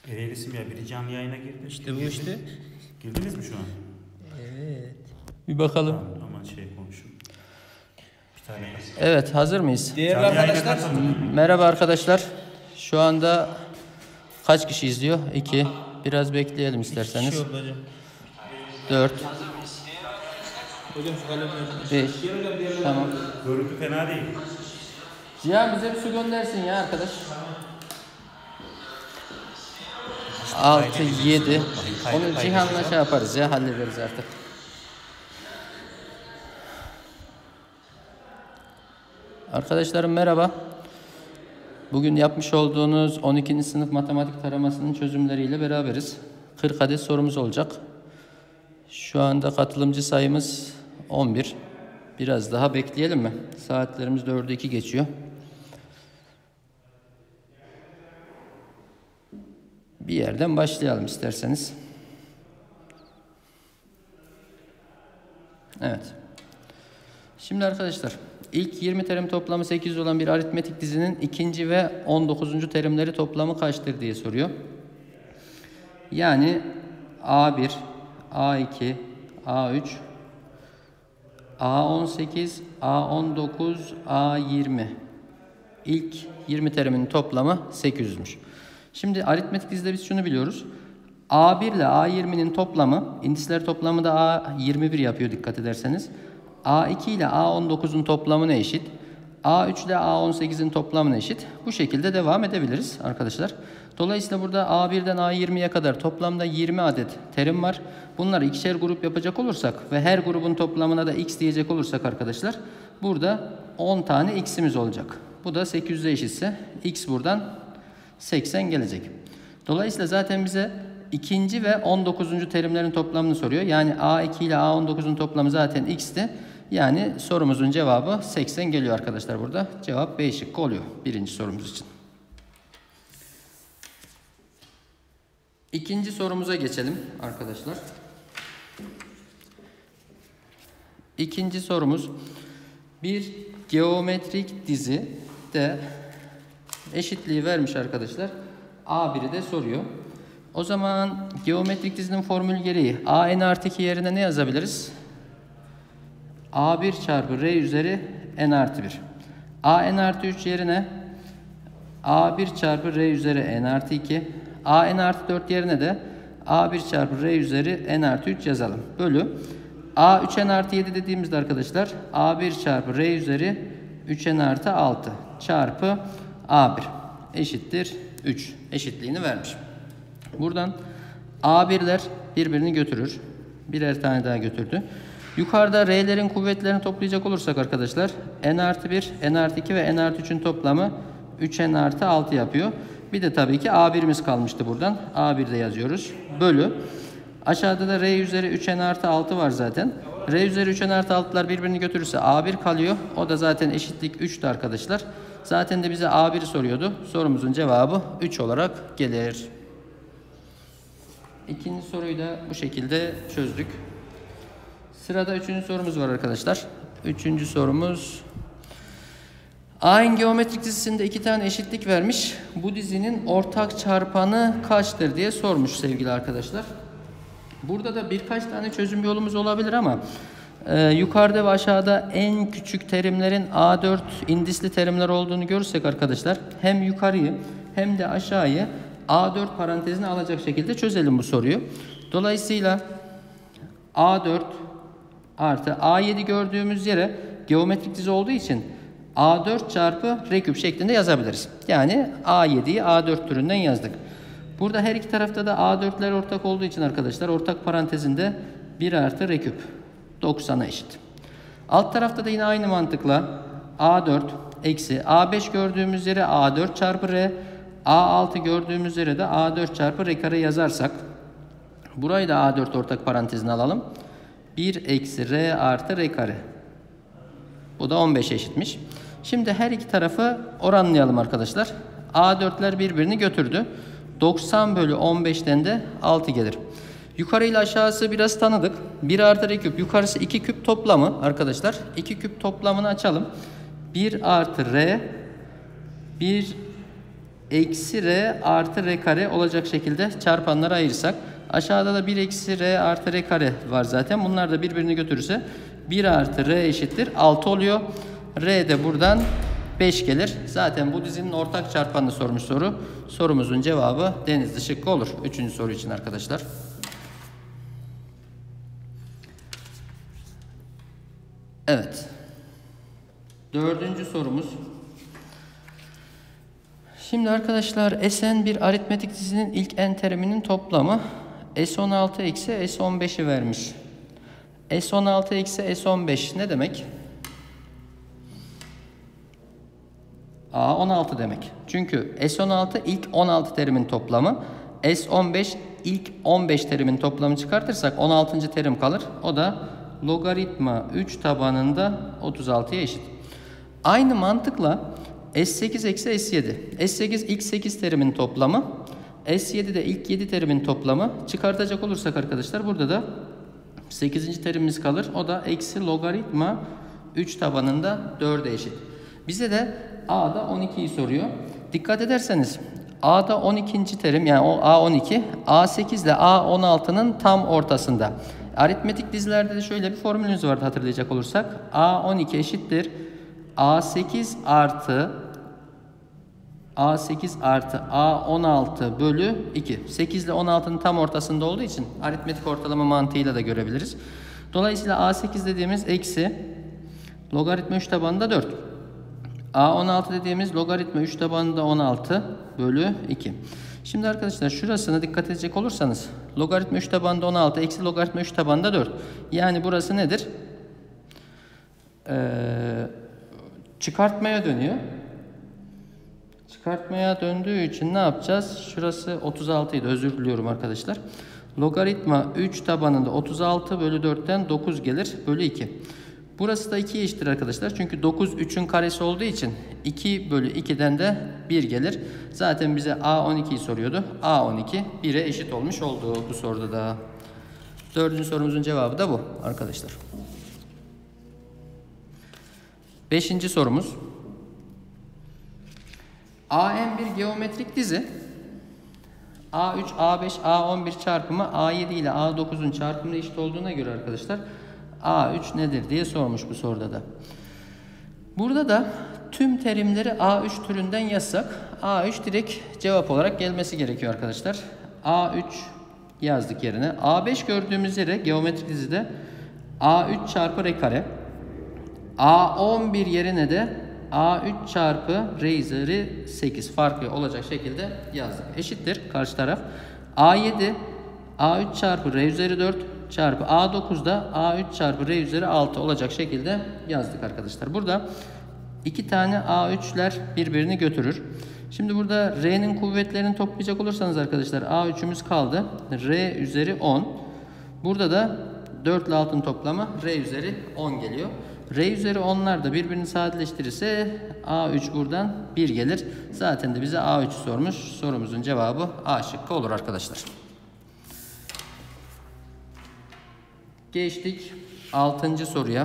Resim ya biri canlı yayına girdi. İşte bu işte. Girdiniz mi şu an? Evet. Bir bakalım. Aman şey konuşun. Bir tane. Evet, hazır mıyız? Değerli arkadaşlar. Merhaba arkadaşlar. Şu anda kaç kişi izliyor? 2. Biraz bekleyelim isterseniz. 4. Hocam şu kalemleri. 5. Tamam. Görüntü fena değil. Cihan bize bir su göndersin ya arkadaş. 6, 7. Onu Cihan'la şey yaparız ya, hallederiz artık. Arkadaşlarım merhaba. Bugün yapmış olduğunuz 12. sınıf matematik taramasının çözümleriyle beraberiz. 40 adet sorumuz olacak. Şu anda katılımcı sayımız 11. Biraz daha bekleyelim mi? Saatlerimiz 4'ü 2 geçiyor. Bir yerden başlayalım isterseniz. Evet. Şimdi arkadaşlar, ilk 20 terim toplamı 8 olan bir aritmetik dizinin ikinci ve 19. terimleri toplamı kaçtır diye soruyor. Yani A1, A2, A3, A18, A19, A20. İlk 20 terimin toplamı 800'müş. Şimdi aritmetik dizide biz şunu biliyoruz. A1 ile A20'nin toplamı, indisler toplamı da A21 yapıyor dikkat ederseniz. A2 ile A19'un toplamına eşit. A3 ile A18'in toplamına eşit. Bu şekilde devam edebiliriz arkadaşlar. Dolayısıyla burada A1'den A20'ye kadar toplamda 20 adet terim var. Bunları ikişer grup yapacak olursak ve her grubun toplamına da x diyecek olursak arkadaşlar, burada 10 tane x'imiz olacak. Bu da 800'e eşitse x buradan 80 gelecek. Dolayısıyla zaten bize ikinci ve 19. terimlerin toplamını soruyor. Yani A2 ile A19'un toplamı zaten x'ti. Yani sorumuzun cevabı 80 geliyor arkadaşlar burada. Cevap B şıkkı oluyor birinci sorumuz için. İkinci sorumuza geçelim arkadaşlar. İkinci sorumuz bir geometrik dizide eşitliği vermiş arkadaşlar. A1'i de soruyor. O zaman geometrik dizinin formülü gereği a n artı 2 yerine ne yazabiliriz? A1 çarpı R üzeri n artı 1. A n artı 3 yerine A1 çarpı R üzeri n artı 2. A n artı 4 yerine de A1 çarpı R üzeri n artı 3 yazalım. Bölü A 3n artı 7 dediğimizde arkadaşlar A1 çarpı R üzeri 3n artı 6 çarpı A1 eşittir 3 eşitliğini vermiş. Buradan A1'ler birbirini götürür. Birer tane daha götürdü. Yukarıda R'lerin kuvvetlerini toplayacak olursak arkadaşlar n artı 1, n artı 2 ve n artı 3'ün toplamı 3n artı 6 yapıyor. Bir de tabii ki A1'imiz kalmıştı buradan. A1'de yazıyoruz. Bölü. Aşağıda da R üzeri 3n artı 6 var zaten. R üzeri 3n artı 6'lar birbirini götürürse A1 kalıyor. O da zaten eşitlik 3'tü arkadaşlar. Zaten de bize A1'i soruyordu. Sorumuzun cevabı 3 olarak gelir. İkinci soruyu da bu şekilde çözdük. Sırada üçüncü sorumuz var arkadaşlar. Üçüncü sorumuz. A'nın geometrik dizisinde 2 tane eşitlik vermiş. Bu dizinin ortak çarpanı kaçtır diye sormuş sevgili arkadaşlar. Burada da birkaç tane çözüm yolumuz olabilir ama yukarıda ve aşağıda en küçük terimlerin A4 indisli terimler olduğunu görürsek arkadaşlar hem yukarıyı hem de aşağıyı A4 parantezine alacak şekilde çözelim bu soruyu. Dolayısıyla A4 artı A7 gördüğümüz yere geometrik dizi olduğu için A4 çarpı R küp şeklinde yazabiliriz. Yani A7'yi A4 türünden yazdık. Burada her iki tarafta da A4'ler ortak olduğu için arkadaşlar ortak parantezinde 1 artı R küp 90'a eşit. Alt tarafta da yine aynı mantıkla A4 eksi A5 gördüğümüz yere A4 çarpı R, A6 gördüğümüz yere de A4 çarpı R kare yazarsak burayı da A4 ortak parantezine alalım. 1 eksi R artı R kare. Bu da 15 eşitmiş. Şimdi her iki tarafı oranlayalım arkadaşlar. A4'ler birbirini götürdü. 90 bölü 15'ten de 6 gelir. Yukarı ile aşağısı biraz tanıdık. 1 artı R küp. Yukarısı 2 küp toplamı arkadaşlar. 2 küp toplamını açalım. 1 artı R 1 eksi r artı r kare olacak şekilde çarpanlara ayırsak. Aşağıda da 1 eksi r artı r kare var zaten. Bunlar da birbirini götürürse 1 artı r eşittir 6 oluyor. R de buradan 5 gelir. Zaten bu dizinin ortak çarpanını sormuş soru. Sorumuzun cevabı Denizli şıkkı olur. 3. soru için arkadaşlar. Evet. 4. sorumuz. Şimdi arkadaşlar Sn bir aritmetik dizinin ilk n teriminin toplamı S16 eksi S15'i vermiş. S16 eksi S15 ne demek? A16 demek. Çünkü S16 ilk 16 terimin toplamı. S15 ilk 15 terimin toplamı çıkartırsak 16. terim kalır. O da logaritma 3 tabanında 36'ya eşit. Aynı mantıkla S8 eksi S7. S8 ilk 8 terimin toplamı. S7 de ilk 7 terimin toplamı. Çıkartacak olursak arkadaşlar burada da 8. terimimiz kalır. O da eksi logaritma 3 tabanında 4'e eşit. Bize de A'da 12'yi soruyor. Dikkat ederseniz A'da 12. terim yani o A12, A8 ile A16'nın tam ortasında. Aritmetik dizilerde de şöyle bir formülümüz vardı hatırlayacak olursak. A12 eşittir A8 artı A16 bölü 2. 8 ile 16'nın tam ortasında olduğu için aritmetik ortalama mantığıyla da görebiliriz. Dolayısıyla A8 dediğimiz eksi logaritma 3 tabanında 4. A16 dediğimiz logaritma 3 tabanında 16 bölü 2. Şimdi arkadaşlar şurasına dikkat edecek olursanız logaritma 3 tabanında 16 eksi logaritma 3 tabanında 4. Yani burası nedir? Çıkartmaya dönüyor. Çıkartmaya döndüğü için ne yapacağız? Şurası 36 idi. Özür diliyorum arkadaşlar. Logaritma 3 tabanında 36 bölü 4'ten 9 gelir. Bölü 2. Burası da 2'ye eşittir arkadaşlar. Çünkü 9 3'ün karesi olduğu için 2 bölü 2'den de 1 gelir. Zaten bize A12'yi soruyordu. A12 1'e eşit olmuş oldu bu soruda da. 4. sorumuzun cevabı da bu arkadaşlar. 5. sorumuz. AM bir geometrik dizi. A3, A5, A11 çarpımı A7 ile A9'un çarpımına eşit olduğuna göre arkadaşlar A3 nedir diye sormuş bu soruda da. Burada da tüm terimleri A3 türünden yazsak A3 direkt cevap olarak gelmesi gerekiyor arkadaşlar. A3 yazdık yerine. A5 gördüğümüz yere geometrik dizide A3 çarpı r kare. A11 yerine de A3 çarpı r üzeri 8 farklı olacak şekilde yazdık. Eşittir karşı taraf. A7 A3 çarpı r üzeri 4 çarpı A9'da A3 çarpı r üzeri 6 olacak şekilde yazdık arkadaşlar. Burada iki tane A3'ler birbirini götürür. Şimdi burada R'nin kuvvetlerini toplayacak olursanız arkadaşlar A3'ümüz kaldı. R üzeri 10. Burada da 4 ile 6'ın toplamı R üzeri 10 geliyor. R üzeri 10'lar da birbirini sadeleştirirse A3 buradan 1 gelir. Zaten de bize A3'ü sormuş. Sorumuzun cevabı A şıkkı olur arkadaşlar. Geçtik 6. soruya.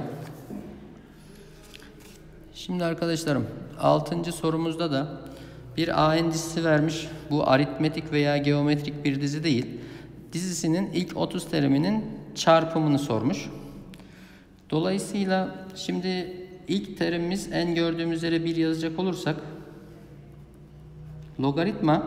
Şimdi arkadaşlarım 6. sorumuzda da bir AN dizisi vermiş. Bu aritmetik veya geometrik bir dizi değil. Dizisinin ilk 30 teriminin çarpımını sormuş. Dolayısıyla şimdi ilk terimimiz n gördüğümüz yere 1 yazacak olursak logaritma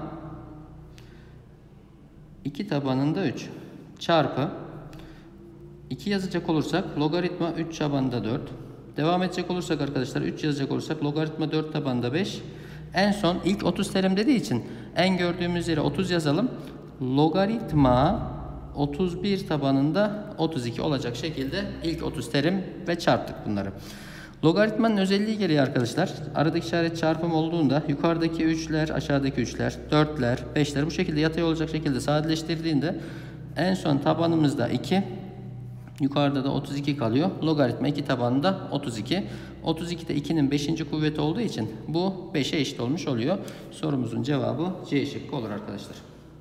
2 tabanında 3 çarpı 2 yazacak olursak logaritma 3 tabanında 4. Devam edecek olursak arkadaşlar 3 yazacak olursak logaritma 4 tabanında 5. En son ilk 30 terim dediği için n gördüğümüz yere 30 yazalım. Logaritma 31 tabanında 32 olacak şekilde ilk 30 terim ve çarptık bunları. Logaritmanın özelliği gereği arkadaşlar aradaki işaret çarpım olduğunda yukarıdaki 3'ler, aşağıdaki 3'ler, 4'ler, 5'ler bu şekilde yatay olacak şekilde sadeleştirdiğinde en son tabanımızda 2, yukarıda da 32 kalıyor. Logaritma 2 tabanında 32. 32 de 2'nin 5. kuvveti olduğu için bu 5'e eşit olmuş oluyor. Sorumuzun cevabı C şıkkı olur arkadaşlar.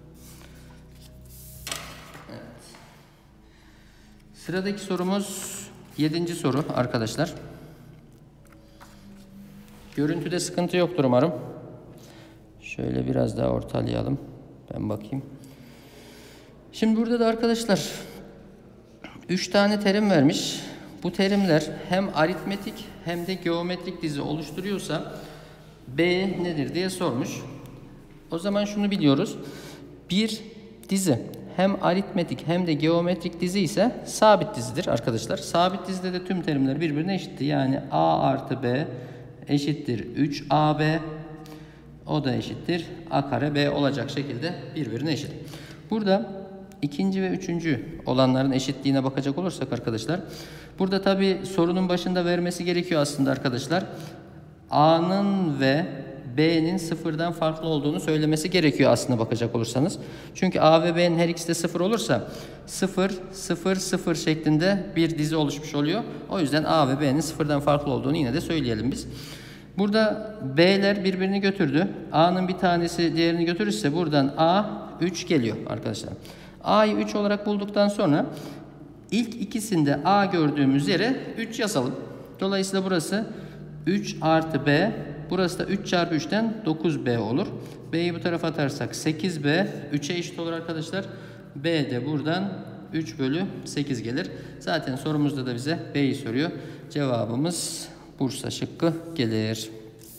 Evet. Sıradaki sorumuz 7. soru arkadaşlar. Görüntüde sıkıntı yoktur umarım. Şöyle biraz daha ortalayalım. Ben bakayım. Şimdi burada da arkadaşlar 3 tane terim vermiş. Bu terimler hem aritmetik hem de geometrik dizi oluşturuyorsa B nedir diye sormuş. O zaman şunu biliyoruz. Bir dizi hem aritmetik hem de geometrik dizi ise sabit dizidir arkadaşlar. Sabit dizide de tüm terimler birbirine eşittir. Yani A artı B eşittir 3AB. O da eşittir A kare B olacak şekilde birbirine eşit. Burada ikinci ve üçüncü olanların eşitliğine bakacak olursak arkadaşlar. Burada tabi sorunun başında vermesi gerekiyor aslında arkadaşlar. A'nın ve B'nin sıfırdan farklı olduğunu söylemesi gerekiyor aslında bakacak olursanız. Çünkü A ve B'nin her ikisi de sıfır olursa 0, 0, 0 şeklinde bir dizi oluşmuş oluyor. O yüzden A ve B'nin sıfırdan farklı olduğunu yine de söyleyelim biz. Burada B'ler birbirini götürdü. A'nın bir tanesi diğerini götürürse buradan A 3 geliyor arkadaşlar. A'yı 3 olarak bulduktan sonra ilk ikisinde A gördüğümüz yere 3 yazalım. Dolayısıyla burası 3 artı B. Burası da 3 çarpı 3'ten 9B olur. B'yi bu tarafa atarsak 8B 3'e eşit olur arkadaşlar. B de buradan 3 bölü 8 gelir. Zaten sorumuzda da bize B'yi soruyor. Cevabımız Bursa şıkkı gelir.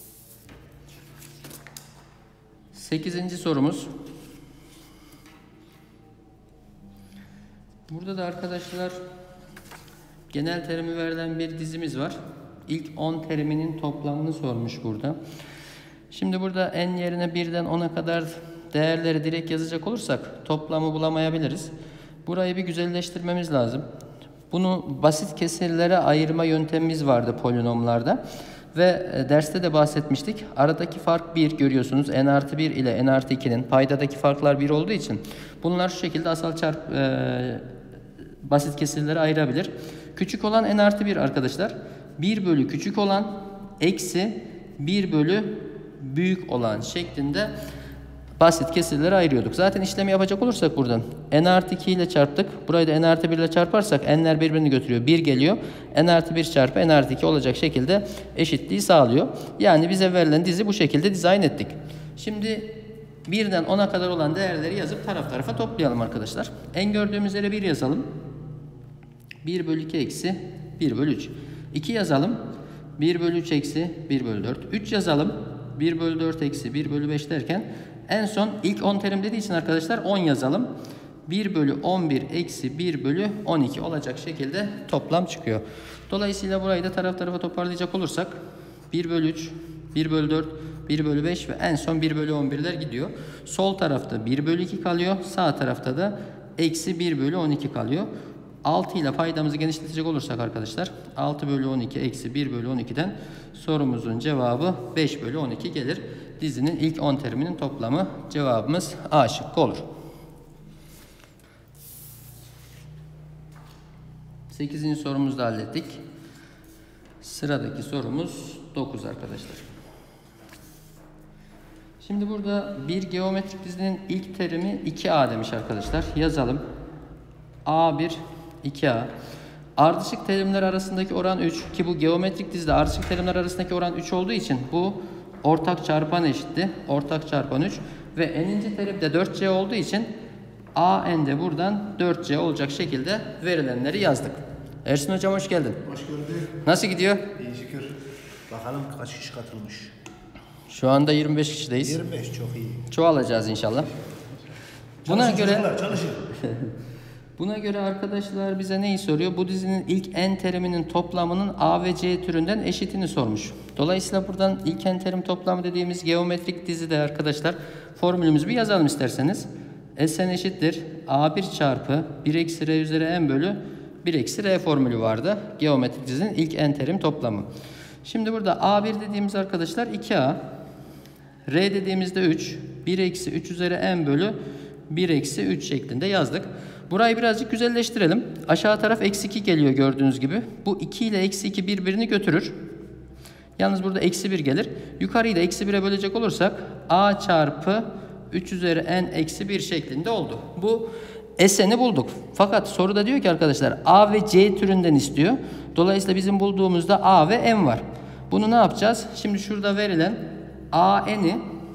8. sorumuz. Burada da arkadaşlar genel terimi verilen bir dizimiz var. İlk 10 teriminin toplamını sormuş burada. Şimdi burada n yerine 1'den 10'a kadar değerleri direkt yazacak olursak toplamı bulamayabiliriz. Burayı bir güzelleştirmemiz lazım. Bunu basit kesirlere ayırma yöntemimiz vardı polinomlarda. Ve derste de bahsetmiştik. Aradaki fark 1 görüyorsunuz. N artı 1 ile N artı 2'nin paydadaki farklar 1 olduğu için bunlar şu şekilde asal basit kesirlere ayırabilir. Küçük olan N artı 1 arkadaşlar. 1 bölü küçük olan eksi 1 bölü büyük olan şeklinde basit kesirlere ayırıyorduk. Zaten işlemi yapacak olursak buradan N artı 2 ile çarptık. Burayı da N artı 1 ile çarparsak N'ler birbirini götürüyor. 1 geliyor. N artı 1 çarpı N artı 2 olacak şekilde eşitliği sağlıyor. Yani bize verilen dizi bu şekilde dizayn ettik. Şimdi 1'den 10'a kadar olan değerleri yazıp taraf tarafa toplayalım arkadaşlar. N gördüğümüz yere 1 yazalım. 1 bölü 2 eksi 1 bölü 3. 2 yazalım. 1 bölü 3 eksi 1 bölü 4. 3 yazalım. 1 bölü 4 eksi 1 bölü 5 derken en son ilk 10 terim dediği için arkadaşlar 10 yazalım. 1 bölü 11 eksi 1 bölü 12 olacak şekilde toplam çıkıyor. Dolayısıyla burayı da taraf tarafa toparlayacak olursak 1 bölü 3, 1 bölü 4, 1 bölü 5 ve en son 1 bölü 11'ler gidiyor. Sol tarafta 1 bölü 2 kalıyor. Sağ tarafta da eksi 1 bölü 12 kalıyor. 6 ile paydamızı genişletecek olursak arkadaşlar 6 bölü 12 eksi 1 bölü 12'den sorumuzun cevabı 5 bölü 12 gelir. Dizinin ilk 10 teriminin toplamı cevabımız A şıkkı olur. 8. sorumuzu da hallettik. Sıradaki sorumuz 9 arkadaşlar. Şimdi burada bir geometrik dizinin ilk terimi 2A demiş arkadaşlar. Yazalım. A1 2A. Ardışık terimler arasındaki oran 3 ki bu geometrik dizide ardışık terimler arasındaki oran 3 olduğu için bu ortak çarpan eşitti. Ortak çarpan 3 ve n'inci terim de 4C olduğu için AN de buradan 4C olacak şekilde verilenleri yazdık. Ersin hocam hoş geldin. Hoş gördük. Nasıl gidiyor? İyi şükür. Bakalım kaç kişi katılmış. Şu anda 25 kişideyiz. 25 çok iyi. Çoğalacağız inşallah. Çalışın çocuklar, çalışın. Buna göre arkadaşlar bize neyi soruyor? Bu dizinin ilk n teriminin toplamının A ve C türünden eşitini sormuş. Dolayısıyla buradan ilk n terim toplamı dediğimiz geometrik dizide arkadaşlar formülümüzü bir yazalım isterseniz. Sn eşittir A1 çarpı 1 eksi R üzeri n bölü 1 eksi R formülü vardı. Geometrik dizinin ilk n terim toplamı. Şimdi burada A1 dediğimiz arkadaşlar 2A. R dediğimizde 3. 1 eksi 3 üzeri n bölü 1 eksi 3 şeklinde yazdık. Burayı birazcık güzelleştirelim. Aşağı taraf eksi 2 geliyor gördüğünüz gibi. Bu 2 ile eksi 2 birbirini götürür. Yalnız burada eksi 1 gelir. Yukarıyı da eksi 1'e bölecek olursak A çarpı 3 üzeri n eksi 1 şeklinde oldu. Bu Sn'i bulduk. Fakat soruda diyor ki arkadaşlar A ve C türünden istiyor. Dolayısıyla bizim bulduğumuzda A ve n var. Bunu ne yapacağız? Şimdi şurada verilen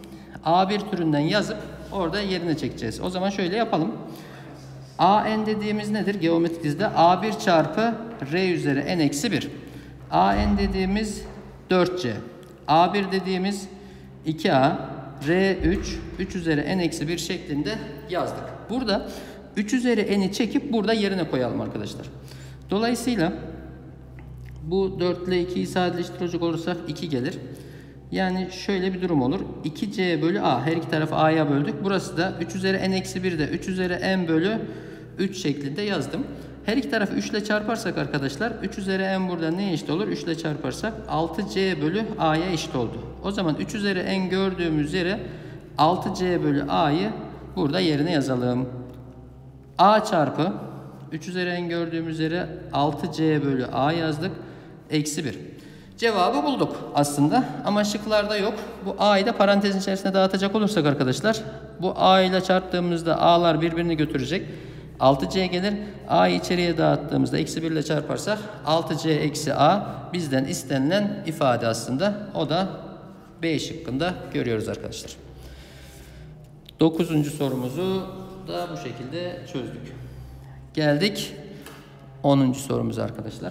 A1 türünden yazıp orada yerine çekeceğiz. O zaman şöyle yapalım. AN dediğimiz nedir? Geometrik dizide A1 çarpı R üzeri n eksi 1. AN dediğimiz 4C. A1 dediğimiz 2A. R3, 3 üzeri n eksi 1 şeklinde yazdık. Burada 3 üzeri n'i çekip burada yerine koyalım arkadaşlar. Dolayısıyla bu 4 ile 2'yi sadeleştirecek olursak 2 gelir. Yani şöyle bir durum olur. 2C bölü A. Her iki tarafı A'ya böldük. Burası da 3 üzeri n eksi 1 de 3 üzeri n bölü 3 şeklinde yazdım. Her iki tarafı 3 ile çarparsak arkadaşlar 3 üzeri n burada neye eşit olur? 3 ile çarparsak 6C bölü A'ya eşit oldu. O zaman 3 üzeri n gördüğümüz yere 6C bölü A'yı burada yerine yazalım. A çarpı 3 üzeri n gördüğümüz yere 6C bölü A yazdık. Eksi 1. Cevabı bulduk aslında ama şıklarda yok. Bu A'yı da parantezin içerisine dağıtacak olursak arkadaşlar bu A ile çarptığımızda A'lar birbirini götürecek. 6C gelir. A'yı içeriye dağıttığımızda eksi 1 ile çarparsak 6C eksi A bizden istenilen ifade aslında. O da B şıkkında görüyoruz arkadaşlar. 9. sorumuzu da bu şekilde çözdük. Geldik 10. sorumuza arkadaşlar.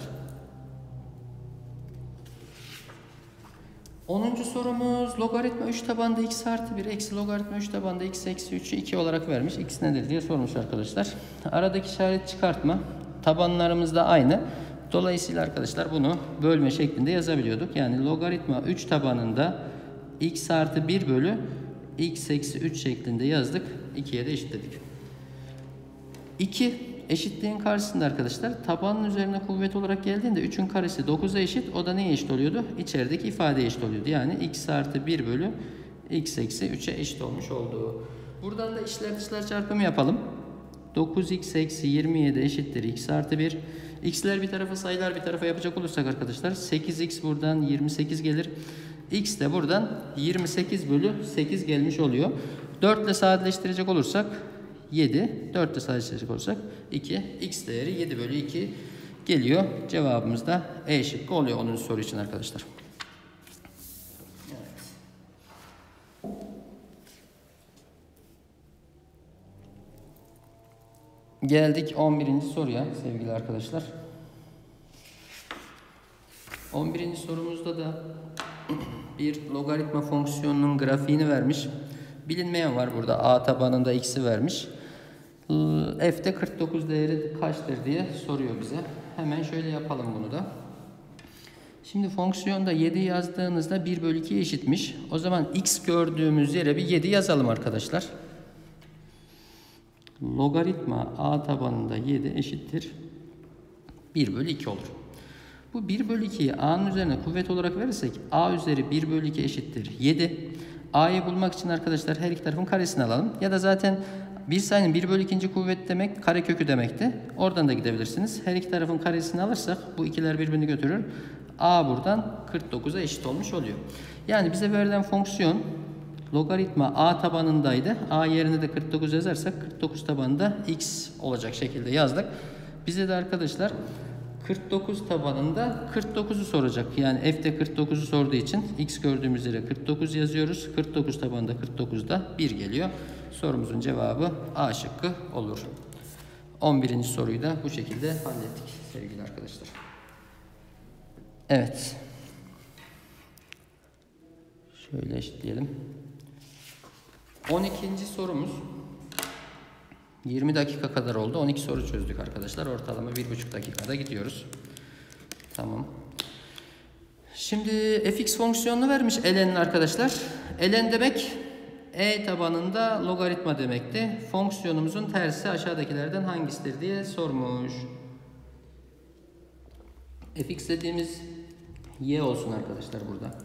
10. sorumuz logaritma 3 tabanda x artı 1 eksi logaritma 3 tabanda x eksi 3'ü 2 olarak vermiş. X nedir diye sormuş arkadaşlar. Aradaki işaret çıkartma. Tabanlarımız da aynı. Dolayısıyla arkadaşlar bunu bölme şeklinde yazabiliyorduk. Yani logaritma 3 tabanında x artı 1 bölü x eksi 3 şeklinde yazdık. 2'ye de eşitledik. 2 eşitliğin karşısında arkadaşlar tabanın üzerine kuvvet olarak geldiğinde 3'ün karesi 9'a eşit. O da neye eşit oluyordu? İçerideki ifadeye eşit oluyordu. Yani x artı 1 bölü x eksi 3'e eşit olmuş oldu. Buradan da içler dışlar çarpımı yapalım. 9x eksi 27 eşittir x artı 1. X'ler bir tarafa sayılar bir tarafa yapacak olursak arkadaşlar 8x buradan 28 gelir. X de buradan 28 bölü 8 gelmiş oluyor. 4 ile sadeleştirecek olursak 7. 4 ile sadeleştirecek olursak 2. X değeri 7 bölü 2 geliyor. Cevabımız da E şıkkı oluyor 10. soru için arkadaşlar. Evet. Geldik 11. soruya sevgili arkadaşlar. 11. sorumuzda da bir logaritma fonksiyonunun grafiğini vermiş. Bilinmeyen var burada. A tabanında x'i vermiş. F'de 49 değeri kaçtır diye soruyor bize. Hemen şöyle yapalım bunu da. Şimdi fonksiyonda 7 yazdığınızda 1 bölü 2 eşitmiş. O zaman x gördüğümüz yere bir 7 yazalım arkadaşlar. Logaritma a tabanında 7 eşittir 1 bölü 2 olur. Bu 1 bölü 2'yi a'nın üzerine kuvvet olarak verirsek a üzeri 1 bölü 2 eşittir 7. A'yı bulmak için arkadaşlar her iki tarafın karesini alalım. Ya da zaten bir sayının 1 bölü 2. kuvvet demek karekökü demekti. Oradan da gidebilirsiniz. Her iki tarafın karesini alırsak bu ikiler birbirini götürür. A buradan 49'a eşit olmuş oluyor. Yani bize verilen fonksiyon logaritma a tabanındaydı. A yerine de 49 yazarsak 49 tabanında x olacak şekilde yazdık. Bize de arkadaşlar 49 tabanında 49'u soracak. Yani f'de 49'u sorduğu için x gördüğümüz yere 49 yazıyoruz. 49 tabanında 49'da 1 geliyor. Sorumuzun cevabı A şıkkı olur. 11. soruyu da bu şekilde hallettik sevgili arkadaşlar. Evet. Şöyle eşitleyelim. 12. sorumuz 20 dakika kadar oldu. 12 soru çözdük arkadaşlar. Ortalama 1,5 dakikada gidiyoruz. Tamam. Şimdi fx fonksiyonunu vermiş ln'in arkadaşlar. ln demek e tabanında logaritma demekti. Fonksiyonumuzun tersi aşağıdakilerden hangisidir diye sormuş. Fx dediğimiz y olsun arkadaşlar burada.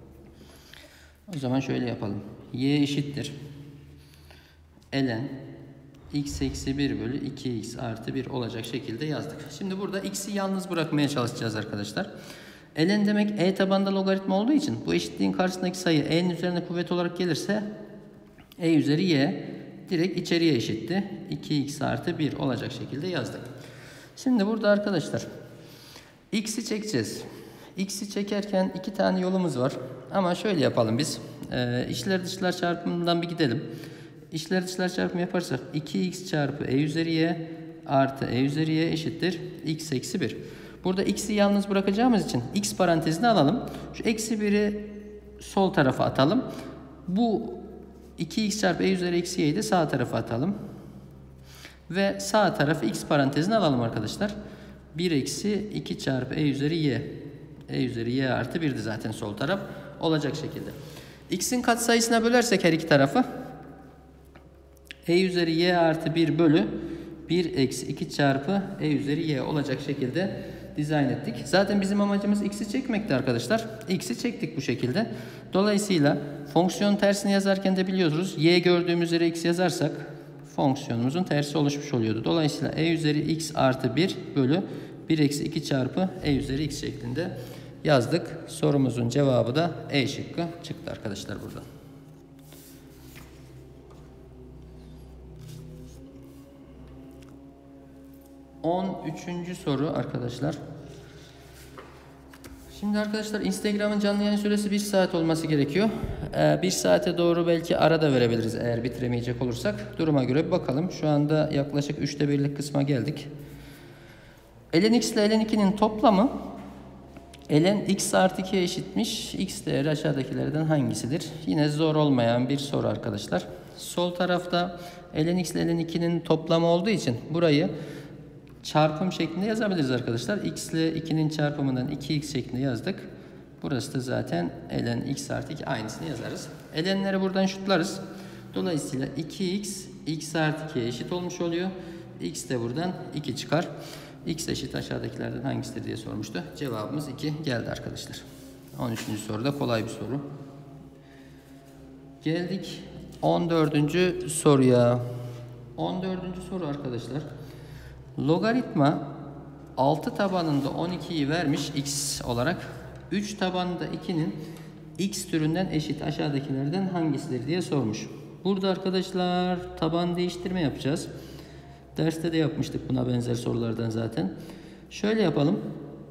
O zaman şöyle yapalım. Y eşittir ln x eksi 1 bölü 2x artı 1 olacak şekilde yazdık. Şimdi burada x'i yalnız bırakmaya çalışacağız arkadaşlar. ln demek e tabanında logaritma olduğu için bu eşitliğin karşısındaki sayı e'nin üzerine kuvvet olarak gelirse e üzeri y direkt içeriye eşitti. 2x artı 1 olacak şekilde yazdık. Şimdi burada arkadaşlar x'i çekeceğiz. X'i çekerken iki tane yolumuz var. Ama şöyle yapalım biz. İçler dışlar çarpımından bir gidelim. İçler dışlar çarpımı yaparsak 2x çarpı e üzeri y artı e üzeri y eşittir x eksi 1. Burada x'i yalnız bırakacağımız için x parantezini alalım. Şu eksi 1'i sol tarafa atalım. Bu 2x çarpı e üzeri eksi y'yi de sağ tarafa atalım. Ve sağ tarafı x parantezine alalım arkadaşlar. 1 eksi 2 çarpı e üzeri y. E üzeri y artı 1'di zaten sol taraf. Olacak şekilde. X'in katsayısına bölersek her iki tarafı. E üzeri y artı 1 bölü 1 eksi 2 çarpı e üzeri y olacak şekilde dizayn ettik. Zaten bizim amacımız x'i çekmekti arkadaşlar. X'i çektik bu şekilde. Dolayısıyla fonksiyon tersini yazarken de biliyoruz. Y gördüğümüz yere x yazarsak fonksiyonumuzun tersi oluşmuş oluyordu. Dolayısıyla e üzeri x artı 1 bölü 1 eksi 2 çarpı e üzeri x şeklinde yazdık. Sorumuzun cevabı da E şıkkı çıktı arkadaşlar buradan. Üçüncü soru arkadaşlar. Şimdi arkadaşlar Instagram'ın canlı yayın süresi 1 saat olması gerekiyor. 1 saate doğru belki ara da verebiliriz eğer bitiremeyecek olursak. Duruma göre bir bakalım. Şu anda yaklaşık 3'te 1'lik kısma geldik. ln x ile ln 2'nin toplamı ln x artı 2'ye eşitmiş. X değeri aşağıdakilerden hangisidir? Yine zor olmayan bir soru arkadaşlar. Sol tarafta ln x ile ln 2'nin toplamı olduğu için burayı çarpım şeklinde yazabiliriz arkadaşlar. X ile 2'nin çarpımından 2x şeklinde yazdık. Burası da zaten ln x artı 2 aynısını yazarız. Ln'leri buradan şutlarız. Dolayısıyla 2x x artı 2'ye eşit olmuş oluyor. X de buradan 2 çıkar. X eşit aşağıdakilerden hangisidir diye sormuştu. Cevabımız 2 geldi arkadaşlar. 13. soruda kolay bir soru. Geldik 14. soruya. 14. soru arkadaşlar. Logaritma 6 tabanında 12'yi vermiş x olarak. 3 tabanında 2'nin x türünden eşit aşağıdakilerden hangisidir diye sormuş. Burada arkadaşlar taban değiştirme yapacağız. Derste de yapmıştık buna benzer sorulardan zaten. Şöyle yapalım.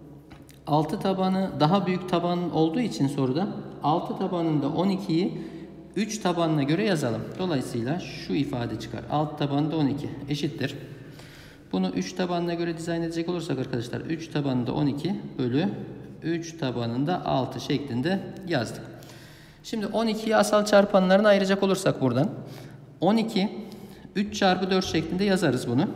6 tabanı daha büyük taban olduğu için soruda 6 tabanında 12'yi 3 tabanına göre yazalım. Dolayısıyla şu ifade çıkar. 6 tabanında 12 eşittir. Bunu 3 tabanına göre dizayn edecek olursak arkadaşlar 3 tabanında 12 bölü 3 tabanında 6 şeklinde yazdık. Şimdi 12'yi asal çarpanlarına ayıracak olursak buradan 12 3 çarpı 4 şeklinde yazarız bunu.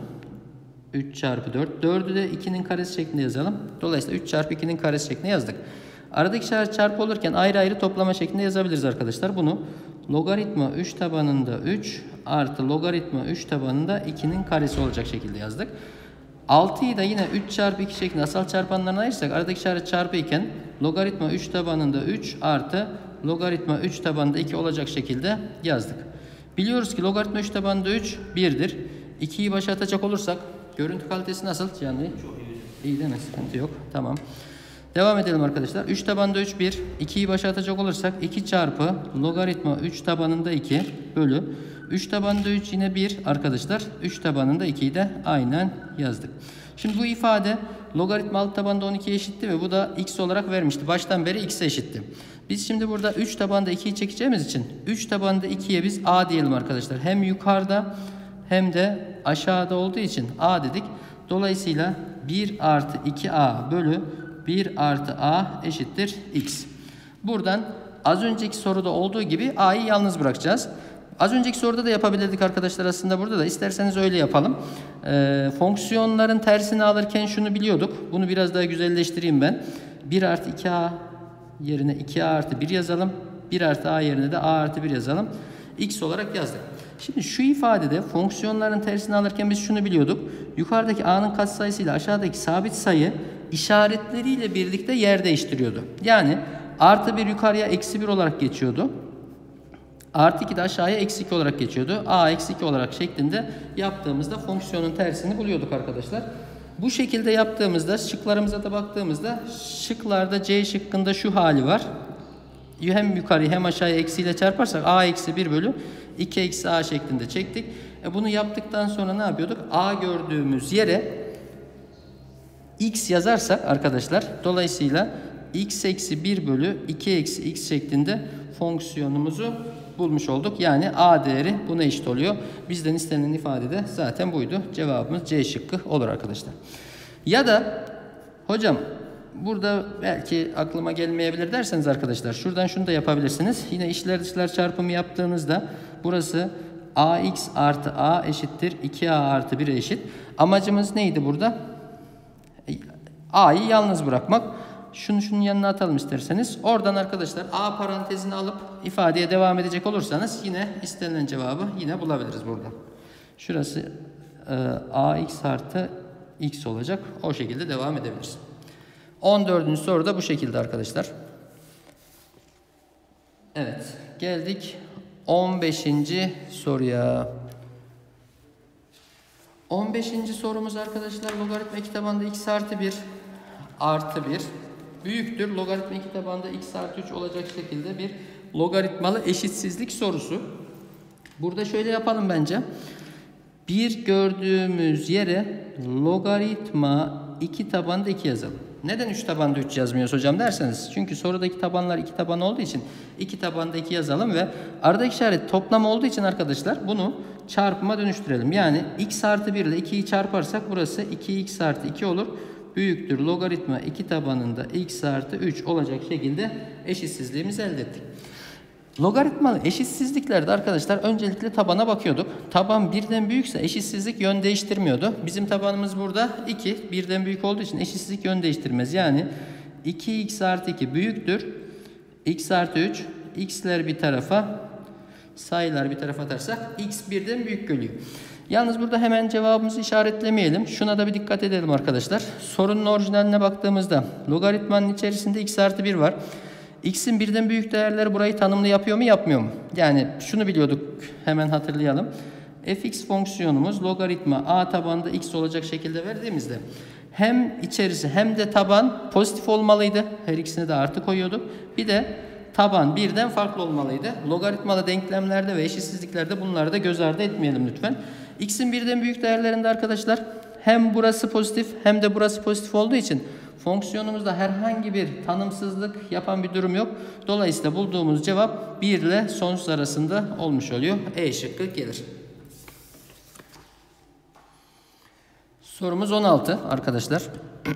3 çarpı 4. 4'ü de 2'nin karesi şeklinde yazalım. Dolayısıyla 3 çarpı 2'nin karesi şeklinde yazdık. Aradaki çarpı olurken ayrı ayrı toplama şeklinde yazabiliriz arkadaşlar. Bunu logaritma 3 tabanında 3 artı logaritma 3 tabanında 2'nin karesi olacak şekilde yazdık. 6'yı da yine 3 çarpı 2 şeklinde asal çarpanlarına ayırırsak aradaki işaret çarpı iken logaritma 3 tabanında 3 artı logaritma 3 tabanında 2 olacak şekilde yazdık. Biliyoruz ki logaritma 3 tabanında 3 1'dir. 2'yi başa atacak olursak görüntü kalitesi nasıl? Cihan Bey? Çok iyi. İyi değil mi? Sıkıntı yok. Tamam. Devam edelim arkadaşlar. 3 tabanında 3 1. 2'yi başa atacak olursak 2 çarpı logaritma 3 tabanında 2 bölü 3 tabanında 3 yine 1 arkadaşlar. 3 tabanında 2'yi de aynen yazdık. Şimdi bu ifade logaritma alt tabanında 12'ye eşitti ve bu da x olarak vermişti. Baştan beri x'e eşitti. Biz şimdi burada 3 tabanda 2'yi çekeceğimiz için 3 tabanda 2'ye biz a diyelim arkadaşlar. Hem yukarıda hem de aşağıda olduğu için a dedik. Dolayısıyla 1 artı 2a bölü 1 artı a eşittir x. Buradan az önceki soruda olduğu gibi a'yı yalnız bırakacağız. Az önceki soruda da yapabilirdik arkadaşlar aslında burada da isterseniz öyle yapalım. Fonksiyonların tersini alırken şunu biliyorduk. Bunu biraz daha güzelleştireyim ben. 1 artı 2a yerine 2a artı 1 yazalım. 1 artı a yerine de a artı 1 yazalım. X olarak yazdık. Şimdi şu ifadede fonksiyonların tersini alırken biz şunu biliyorduk. Yukarıdaki a'nın katsayısıyla aşağıdaki sabit sayı işaretleriyle birlikte yer değiştiriyordu. Yani artı 1 yukarıya eksi 1 olarak geçiyordu. Artı 2 de aşağıya eksi 2 olarak geçiyordu. A eksi 2 olarak şeklinde yaptığımızda fonksiyonun tersini buluyorduk arkadaşlar. Bu şekilde yaptığımızda şıklarımıza da baktığımızda şıklarda C şıkkında şu hali var. Hem yukarı hem aşağıya eksiyle çarparsak a eksi 1 bölü 2 eksi a şeklinde çektik. Bunu yaptıktan sonra ne yapıyorduk? A gördüğümüz yere x yazarsak arkadaşlar dolayısıyla x eksi 1 bölü 2 eksi x şeklinde fonksiyonumuzu bulmuş olduk. Yani a değeri buna eşit oluyor. Bizden istenilen ifade de zaten buydu. Cevabımız C şıkkı olur arkadaşlar. Ya da hocam burada belki aklıma gelmeyebilir derseniz arkadaşlar şuradan şunu da yapabilirsiniz. Yine içler dışlar çarpımı yaptığınızda burası ax artı a eşittir 2a artı 1'e eşit. Amacımız neydi burada? A'yı yalnız bırakmak. Şunun yanına atalım isterseniz. Oradan arkadaşlar a parantezini alıp ifadeye devam edecek olursanız yine istenilen cevabı yine bulabiliriz burada. Şurası ax artı x olacak. O şekilde devam edebiliriz. 14. soru da bu şekilde arkadaşlar. Evet, geldik 15. soruya. 15. sorumuz arkadaşlar logaritma iki tabanda x artı 1 artı 1 büyüktür. Logaritma iki tabanda x artı 3 olacak şekilde bir logaritmalı eşitsizlik sorusu. Burada şöyle yapalım bence. Bir gördüğümüz yere logaritma 2 tabanda 2 yazalım. Neden 3 tabanda 3 yazmıyoruz hocam derseniz. Çünkü sorudaki tabanlar 2 taban olduğu için 2 tabanda 2 yazalım ve aradaki işaret toplam olduğu için arkadaşlar bunu çarpıma dönüştürelim. Yani x artı 1 ile 2'yi çarparsak burası 2x artı 2 olur. Büyüktür logaritma 2 tabanında x artı 3 olacak şekilde eşitsizliğimizi elde ettik. Logaritmalı eşitsizliklerde arkadaşlar öncelikle tabana bakıyorduk. Taban birden büyükse eşitsizlik yön değiştirmiyordu. Bizim tabanımız burada 2. Birden büyük olduğu için eşitsizlik yön değiştirmez. Yani 2x artı 2 büyüktür. X artı 3. X'ler bir tarafa, sayılar bir tarafa atarsak x birden büyük geliyor. Yalnız burada hemen cevabımızı işaretlemeyelim. Şuna da bir dikkat edelim arkadaşlar. Sorunun orijinaline baktığımızda logaritmanın içerisinde x artı 1 var. X'in birden büyük değerleri burayı tanımlı yapıyor mu yapmıyor mu? Yani şunu biliyorduk, hemen hatırlayalım. Fx fonksiyonumuz logaritma a tabanda x olacak şekilde verdiğimizde hem içerisi hem de taban pozitif olmalıydı. Her ikisine de artı koyuyorduk. Bir de taban birden farklı olmalıydı. Logaritmalı denklemlerde ve eşitsizliklerde bunları da göz ardı etmeyelim lütfen. X'in birden büyük değerlerinde arkadaşlar hem burası pozitif hem de burası pozitif olduğu için fonksiyonumuzda herhangi bir tanımsızlık yapan bir durum yok. Dolayısıyla bulduğumuz cevap 1 ile sonsuz arasında olmuş oluyor. E şıkkı gelir. Sorumuz 16 arkadaşlar.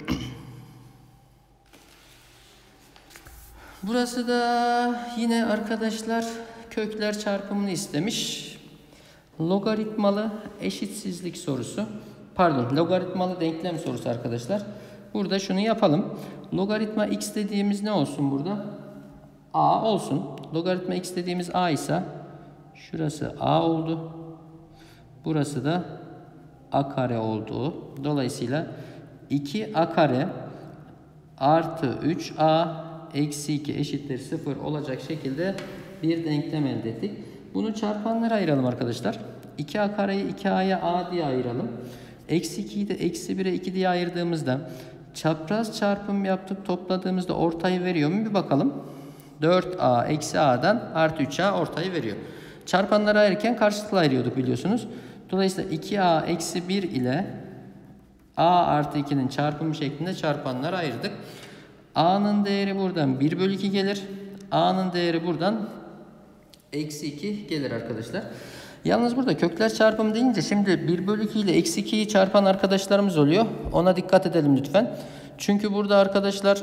Burası da yine arkadaşlar kökler çarpımını istemiş. Logaritmalı eşitsizlik sorusu. Pardon, logaritmalı denklem sorusu arkadaşlar. Burada şunu yapalım. Logaritma x dediğimiz ne olsun burada? A olsun. Logaritma x dediğimiz a ise şurası a oldu. Burası da a kare oldu. Dolayısıyla 2a kare artı 3a eksi 2 eşittir 0 olacak şekilde bir denklem elde ettik. Bunu çarpanlara ayıralım arkadaşlar. 2a kareyi 2a'ya a diye ayıralım. Eksi 2'yi de eksi 1'e 2 diye ayırdığımızda çapraz çarpım yaptık, topladığımızda ortayı veriyor mu bir bakalım. 4a eksi a'dan artı 3a ortayı veriyor. Çarpanları ayırırken karşılıklı ayırıyorduk biliyorsunuz. Dolayısıyla 2a eksi 1 ile a artı 2'nin çarpımı şeklinde çarpanları ayırdık. A'nın değeri buradan 1 bölü 2 gelir. A'nın değeri buradan eksi 2 gelir arkadaşlar. Yalnız burada kökler çarpımı deyince şimdi 1 bölü 2 ile eksi 2'yi çarpan arkadaşlarımız oluyor. Ona dikkat edelim lütfen. Çünkü burada arkadaşlar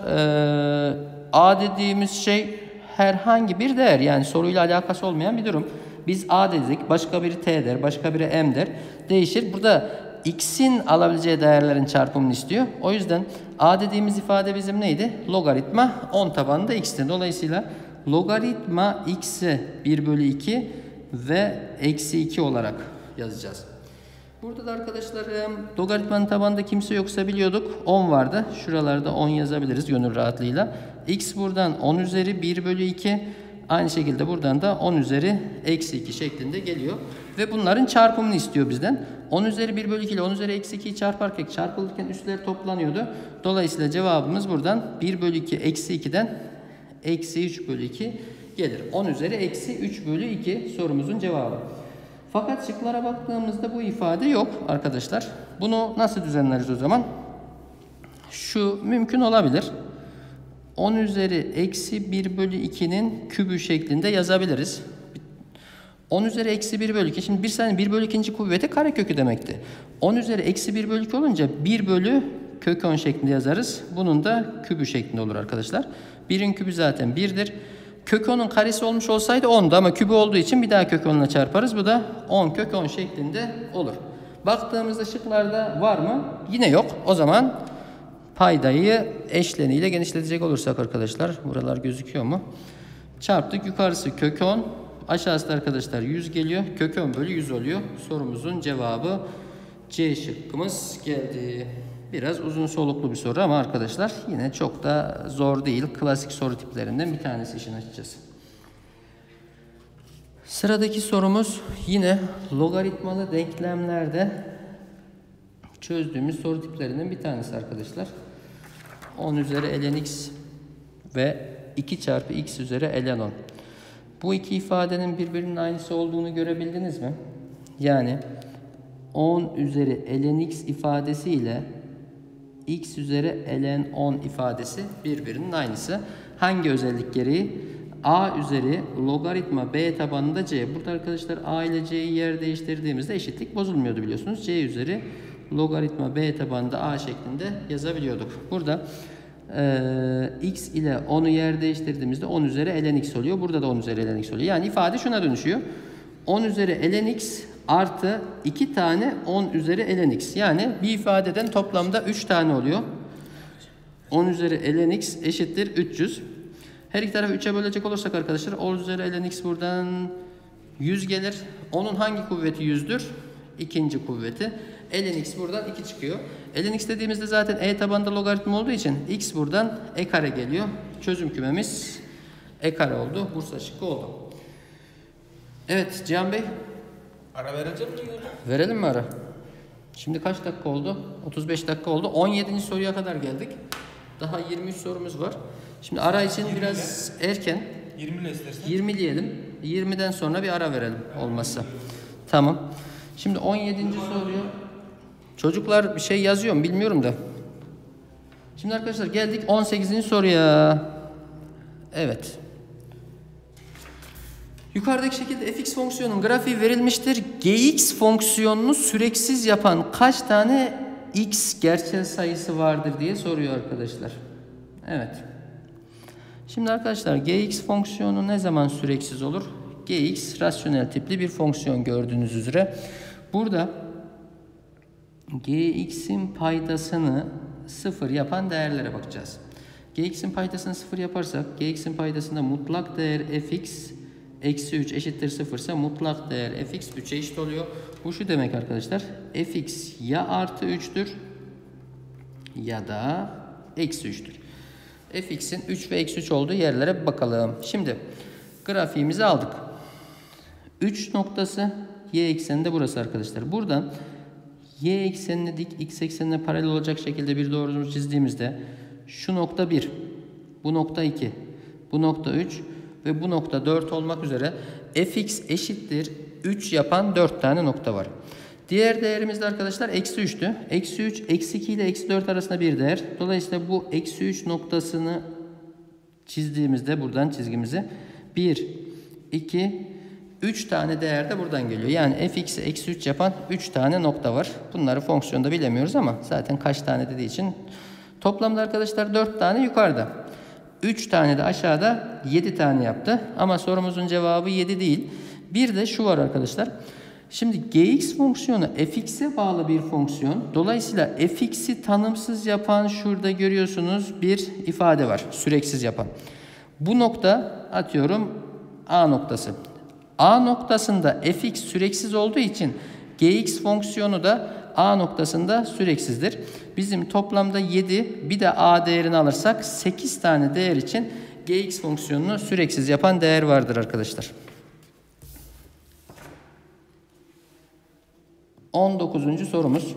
a dediğimiz şey herhangi bir değer. Yani soruyla alakası olmayan bir durum. Biz a dedik. Başka biri t der. Başka biri m der. Değişir. Burada x'in alabileceği değerlerin çarpımını istiyor. O yüzden a dediğimiz ifade bizim neydi? Logaritma 10 tabanında x'ti. Dolayısıyla logaritma x'i 1 bölü 2 ve eksi 2 olarak yazacağız. Burada da arkadaşlar logaritmanın tabanında kimse yoksa biliyorduk 10 vardı. Şuralarda 10 yazabiliriz gönül rahatlığıyla. X buradan 10 üzeri 1 bölü 2. Aynı şekilde buradan da 10 üzeri eksi 2 şeklinde geliyor. Ve bunların çarpımını istiyor bizden. 10 üzeri 1 bölü 2 ile 10 üzeri eksi 2'yi çarparken çarpılırken üstler toplanıyordu. Dolayısıyla cevabımız buradan 1 bölü 2 eksi 2'den eksi 3 bölü 2 gelir. 10 üzeri eksi 3 bölü 2 sorumuzun cevabı. Fakat şıklara baktığımızda bu ifade yok arkadaşlar. Bunu nasıl düzenleriz o zaman? Şu mümkün olabilir. 10 üzeri eksi 1 bölü 2'nin kübü şeklinde yazabiliriz. 10 üzeri eksi 1 bölü 2. Şimdi bir saniye 1 bölü 2. kuvveti karekökü demekti. 10 üzeri eksi 1 bölü 2 olunca 1 bölü kök 10 şeklinde yazarız. Bunun da kübü şeklinde olur arkadaşlar. 1'in kübü zaten 1'dir. Kök 10'un karesi olmuş olsaydı 10'du ama kübü olduğu için bir daha kök 10 ile çarparız. Bu da 10 kök 10 şeklinde olur. Baktığımızda şıklarda var mı? Yine yok. O zaman paydayı eşleniyle genişletecek olursak arkadaşlar. Buralar gözüküyor mu? Çarptık. Yukarısı kök 10. Aşağısı da arkadaşlar 100 geliyor. Kök 10 bölü 100 oluyor. Sorumuzun cevabı C şıkkımız geldi. Biraz uzun soluklu bir soru ama arkadaşlar yine çok da zor değil. Klasik soru tiplerinden bir tanesi işin açıkçası. Sıradaki sorumuz yine logaritmalı denklemlerde çözdüğümüz soru tiplerinden bir tanesi arkadaşlar. 10 üzeri ln x ve 2 çarpı x üzeri ln 10. Bu iki ifadenin birbirinin aynısı olduğunu görebildiniz mi? Yani 10 üzeri ln x ifadesi ile x üzeri ln 10 ifadesi birbirinin aynısı. Hangi özellik gereği? A üzeri logaritma b tabanında c. Burada arkadaşlar a ile c'yi yer değiştirdiğimizde eşitlik bozulmuyordu biliyorsunuz. C üzeri logaritma b tabanında a şeklinde yazabiliyorduk. Burada x ile 10'u yer değiştirdiğimizde 10 üzeri ln x oluyor. Burada da 10 üzeri ln x oluyor. Yani ifade şuna dönüşüyor. 10 üzeri ln x artı 2 tane 10 üzeri ln x. Yani bir ifadeden toplamda 3 tane oluyor. 10 üzeri ln x eşittir 300. Her iki tarafı 3'e bölecek olursak arkadaşlar 10 üzeri ln x buradan 100 gelir. Onun hangi kuvveti 100'dür? İkinci kuvveti. Ln x buradan 2 çıkıyor. Ln x dediğimizde zaten e tabanında logaritma olduğu için x buradan e kare geliyor. Çözüm kümemiz e kare oldu. Bursa şıkkı oldu. Evet Cihan Bey. Ara verecek miyim? Verelim mi ara? Şimdi kaç dakika oldu? 35 dakika oldu. 17. soruya kadar geldik. Daha 23 sorumuz var. Şimdi ara için biraz erken. 20 ile istersen. 20 diyelim. 20'den sonra bir ara verelim olmazsa. Tamam. Şimdi 17. soruyu çocuklar bir şey yazıyor mu bilmiyorum da. Şimdi arkadaşlar geldik 18. soruya. Evet. Yukarıdaki şekilde fx fonksiyonunun grafiği verilmiştir. Gx fonksiyonunu süreksiz yapan kaç tane x gerçel sayısı vardır diye soruyor arkadaşlar. Evet. Şimdi arkadaşlar gx fonksiyonu ne zaman süreksiz olur? Gx rasyonel tipli bir fonksiyon gördüğünüz üzere. Burada gx'in paydasını 0 yapan değerlere bakacağız. Gx'in paydasını 0 yaparsak gx'in paydasında mutlak değer fx eksi 3 eşittir 0 ise mutlak değer fx 3'e eşit oluyor. Bu şu demek arkadaşlar. Fx ya artı 3'tür ya da eksi 3'tür. Fx'in 3 ve eksi 3 olduğu yerlere bakalım. Şimdi grafiğimizi aldık. 3 noktası y ekseninde burası arkadaşlar. Buradan y eksenine dik, x eksenine paralel olacak şekilde bir doğrumuzu çizdiğimizde şu nokta 1, bu nokta 2, bu nokta 3 ve bu nokta 4 olmak üzere fx eşittir 3 yapan 4 tane nokta var. Diğer değerimiz de arkadaşlar eksi 3'tü. Eksi 3, eksi 2 ile eksi 4 arasında bir değer. Dolayısıyla bu eksi 3 noktasını çizdiğimizde buradan çizgimizi 1, 2, 3 tane değer de buradan geliyor. Yani fx'i eksi 3 yapan 3 tane nokta var. Bunları fonksiyonda bilemiyoruz ama zaten kaç tane dediği için. Toplamda arkadaşlar 4 tane yukarıda. 3 tane de aşağıda 7 tane yaptı. Ama sorumuzun cevabı 7 değil. Bir de şu var arkadaşlar. Şimdi gx fonksiyonu fx'e bağlı bir fonksiyon. Dolayısıyla fx'i tanımsız yapan şurada görüyorsunuz bir ifade var. Süreksiz yapan. Bu nokta atıyorum A noktası. A noktasında fx süreksiz olduğu için gx fonksiyonu da A noktasında süreksizdir. Bizim toplamda 7 bir de A değerini alırsak 8 tane değer için gx fonksiyonunu süreksiz yapan değer vardır arkadaşlar. 19. sorumuz.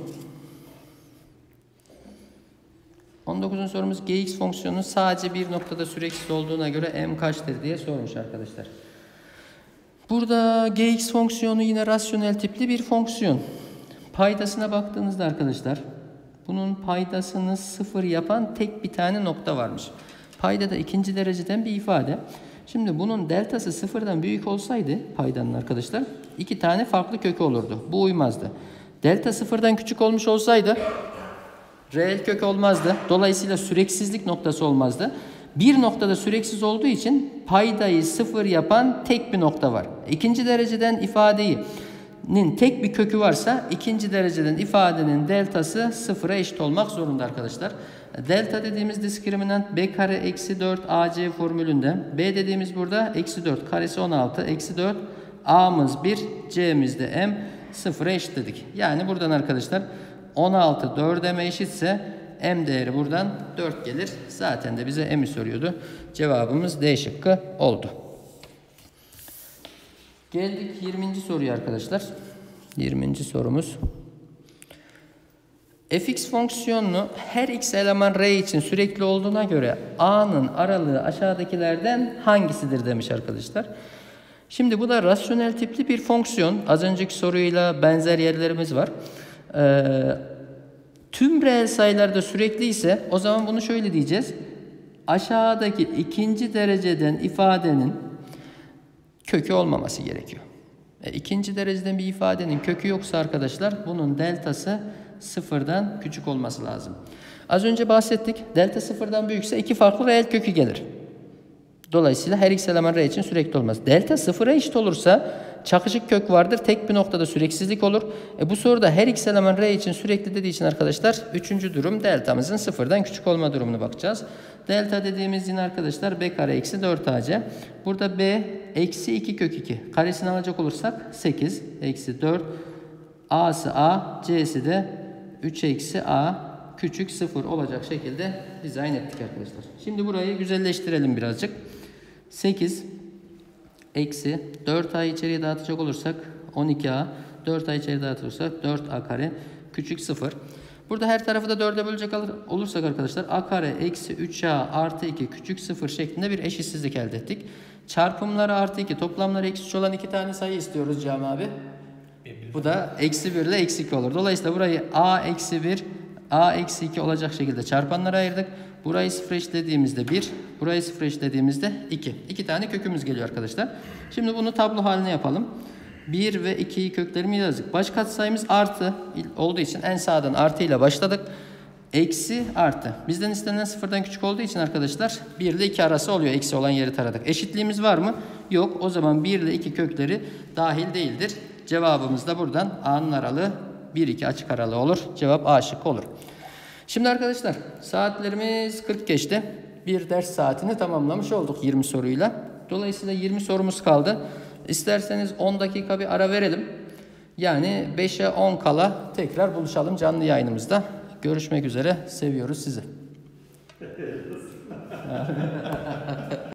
19. sorumuz gx fonksiyonunun sadece bir noktada süreksiz olduğuna göre m kaçtır diye sormuş arkadaşlar. Burada gx fonksiyonu yine rasyonel tipli bir fonksiyon. Paydasına baktığınızda arkadaşlar bunun paydasını 0 yapan tek bir tane nokta varmış. Payda da ikinci dereceden bir ifade. Şimdi bunun deltası sıfırdan büyük olsaydı paydanın arkadaşlar 2 tane farklı kökü olurdu. Bu uymazdı. Delta sıfırdan küçük olmuş olsaydı reel kök olmazdı. Dolayısıyla süreksizlik noktası olmazdı. Bir noktada süreksiz olduğu için paydayı sıfır yapan tek bir nokta var. İkinci dereceden ifadenin tek bir kökü varsa ikinci dereceden ifadenin deltası sıfıra eşit olmak zorunda arkadaşlar. Delta dediğimiz diskriminant b kare eksi 4 ac formülünde. B dediğimiz burada eksi 4 karesi 16 eksi 4 a'mız 1 c'miz de m sıfıra eşit dedik. Yani buradan arkadaşlar 16 4m'e eşitse m değeri buradan 4 gelir. Zaten de bize m'i soruyordu. Cevabımız D şıkkı oldu. Geldik 20. soruya arkadaşlar. 20. sorumuz. Fx fonksiyonunu her x eleman r için sürekli olduğuna göre a'nın aralığı aşağıdakilerden hangisidir demiş arkadaşlar. Şimdi bu da rasyonel tipli bir fonksiyon. Az önceki soruyla benzer yerlerimiz var. Tüm reel sayılarda sürekli ise o zaman bunu şöyle diyeceğiz. Aşağıdaki ikinci dereceden ifadenin kökü olmaması gerekiyor. İkinci dereceden bir ifadenin kökü yoksa arkadaşlar bunun deltası sıfırdan küçük olması lazım. Az önce bahsettik. Delta sıfırdan büyükse iki farklı reel kökü gelir. Dolayısıyla her x eleman r için sürekli olmaz. Delta sıfıra eşit olursa çakışık kök vardır. Tek bir noktada süreksizlik olur. Bu soruda her x eleman r için sürekli dediği için arkadaşlar 3. durum deltamızın sıfırdan küçük olma durumunu bakacağız. Delta dediğimiz yine arkadaşlar b kare eksi 4ac. Burada b eksi 2 kök 2. Karesini alacak olursak 8 eksi 4. A'sı a, c'si de 3 eksi a küçük 0 olacak şekilde dizayn ettik arkadaşlar. Şimdi burayı güzelleştirelim birazcık. 8 eksi 4a içeriye dağıtacak olursak 12a, 4a içeriye dağıtırsak 4a kare küçük 0. Burada her tarafı da 4'e bölecek olursak arkadaşlar a kare eksi 3a artı 2 küçük 0 şeklinde bir eşitsizlik elde ettik. Çarpımları artı 2, toplamları eksi 3 olan 2 tane sayı istiyoruz Cami abi. Bu da eksi 1 ile eksi 2 olur. Dolayısıyla burayı a eksi 1, a eksi 2 olacak şekilde çarpanlara ayırdık. Burayı 0 eşitlediğimizde 1, burayı 0 eşitlediğimizde 2. 2 tane kökümüz geliyor arkadaşlar. Şimdi bunu tablo haline yapalım. 1 ve 2'yi köklerimi yazdık. Baş katsayımız artı olduğu için en sağdan artı ile başladık. Eksi artı. Bizden istenen sıfırdan küçük olduğu için arkadaşlar 1 ile 2 arası oluyor. Eksi olan yeri taradık. Eşitliğimiz var mı? Yok. O zaman 1 ile 2 kökleri dahil değildir. Cevabımız da buradan a'nın aralığı 1-2 açık aralığı olur. Cevap A şıkkı olur. Şimdi arkadaşlar saatlerimiz 40 geçti. Bir ders saatini tamamlamış olduk 20 soruyla. Dolayısıyla 20 sorumuz kaldı. İsterseniz 10 dakika bir ara verelim. Yani 5'e 10 kala tekrar buluşalım canlı yayınımızda. Görüşmek üzere. Seviyoruz sizi.